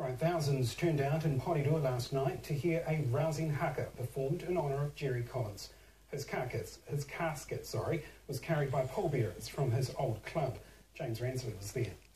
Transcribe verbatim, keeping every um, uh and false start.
Right, thousands turned out in Porirua last night to hear a rousing haka performed in honour of Jerry Collins. His carcass, his casket, sorry, was carried by pallbearers from his old club. James Ransley was there.